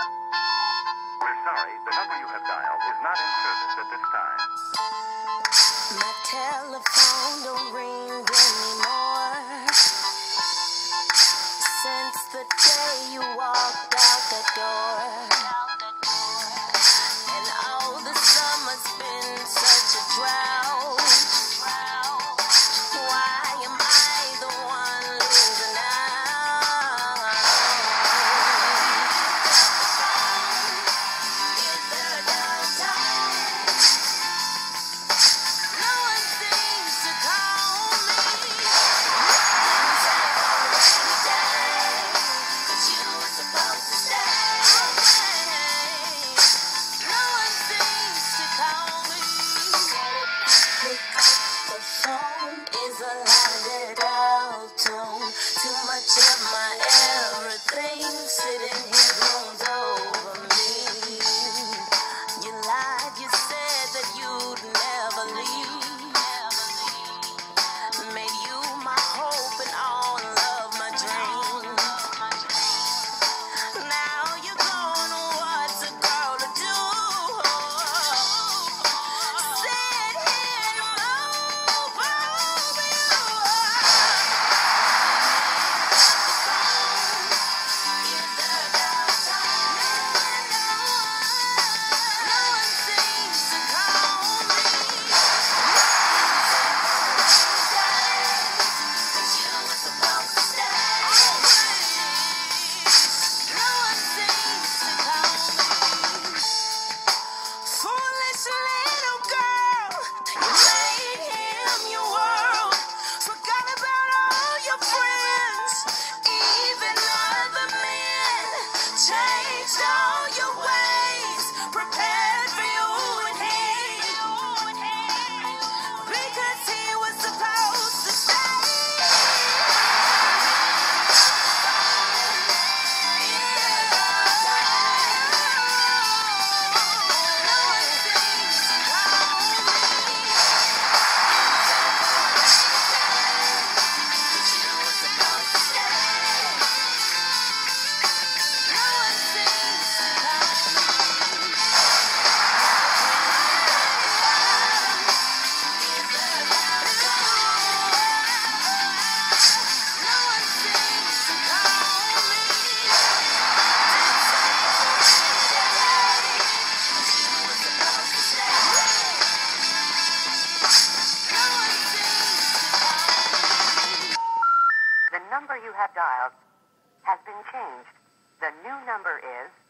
We're sorry, the number you have dialed is not in service at this time. My telephone don't ring anymore since the day you walked out the door. And oh, the summer's been such a drought. Why am I the one losing out? Is there a downtime? No one seems to call me. Didn't say already day that you were supposed to stay. No one seems to call me. Pick up the phone is a loud tone. Too much of my everything sitting here groans over me. You lied, you said that you'd never leave. Made you my hope and all of my dreams. Now you're gone, what's a girl to do? Sit here and mope over you. Is there a downtime? No one seems to call me. You were supposed to stay. No one seems to call me. Foolish little girl, you made him your world. Forgot about all your friends, even other men. Changed all your ways, prepared for you and him, because he was supposed to stay. The number you have dialed has been changed. The new number is